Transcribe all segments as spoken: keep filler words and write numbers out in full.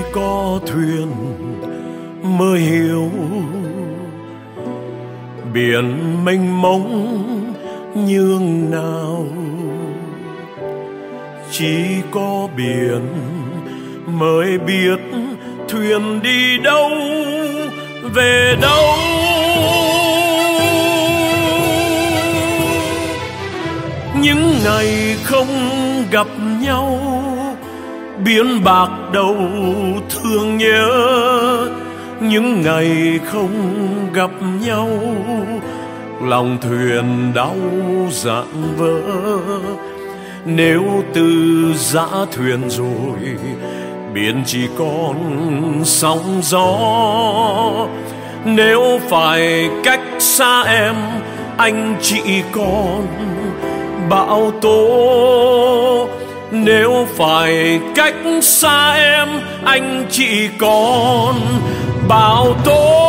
có thuyền mới hiểu biển mênh mông nhường nào. Chỉ có biển mới biết thuyền đi đâu về đâu. Những ngày không gặp nhau biển bạc đầu thương nhớ. Những ngày không gặp nhau lòng thuyền đau rạn vỡ. Nếu từ giã thuyền rồi biển chỉ còn sóng gió. Nếu phải cách xa em anh chỉ còn bão tố. Nếu phải cách xa em anh chỉ còn bão tố.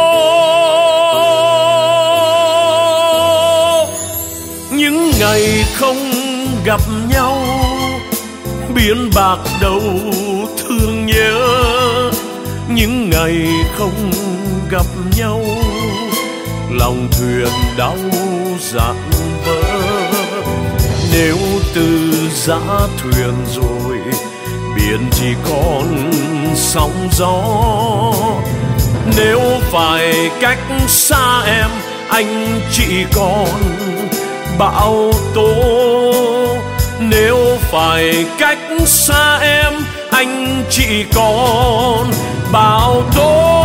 Những ngày không gặp nhau biển bạc đầu thương nhớ. Những ngày không gặp nhau lòng thuyền đau rạn vỡ. Nếu từ giã thuyền rồi biển chỉ còn sóng gió. Nếu phải cách xa em anh chỉ còn bão tố. Nếu phải cách xa em anh chỉ còn bão tố.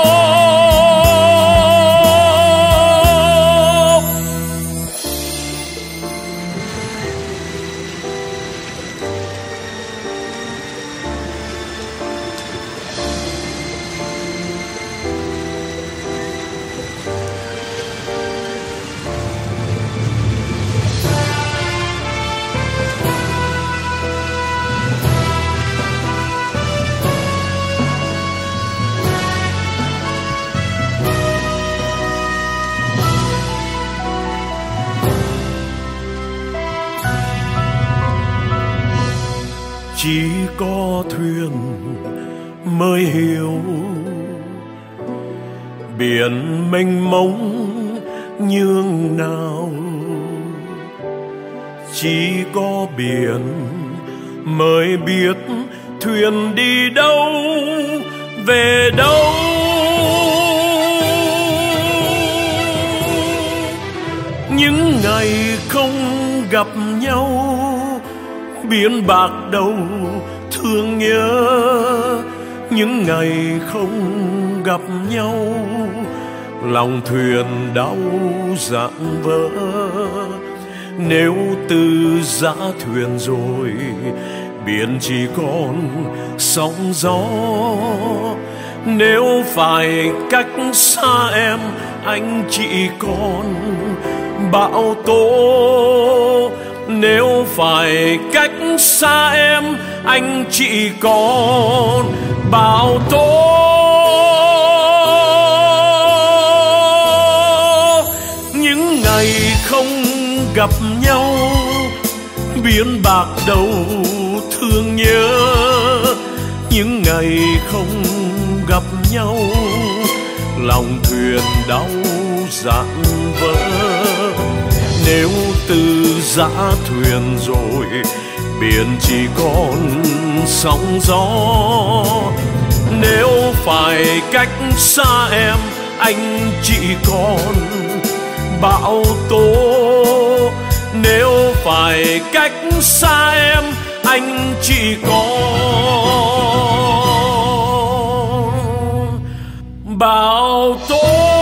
Chỉ có thuyền mới hiểu biển mênh mông nhường nào. Chỉ có biển mới biết thuyền đi đâu về đâu. Những ngày không gặp nhau biển bạc đầu thương nhớ. Những ngày không gặp nhau lòng thuyền đau rạn vỡ. Nếu từ giã thuyền rồi biển chỉ còn sóng gió. Nếu phải cách xa em anh chỉ còn bão tố. Nếu phải cách xa em anh chỉ còn bão tố. Những ngày không gặp nhau biển bạc đầu thương nhớ. Những ngày không gặp nhau lòng thuyền đau rạn vỡ. Nếu từ giã thuyền rồi biển chỉ còn sóng gió. Nếu phải cách xa em anh chỉ còn bão tố. Nếu phải cách xa em anh chỉ còn bão tố.